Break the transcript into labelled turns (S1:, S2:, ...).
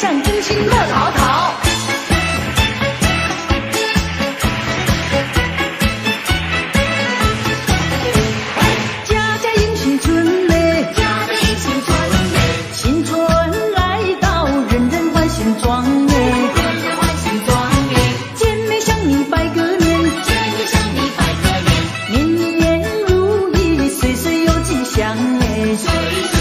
S1: 象真心乐淘淘。家家迎新春嘞，
S2: 家家迎新春嘞，
S1: 新春来到，人人换新装嘞，
S2: 人人换新装嘞，
S1: 姐妹向你拜个年，
S2: 姐妹向你拜个年，
S1: 年年如意，岁岁有吉祥嘞。
S2: 岁岁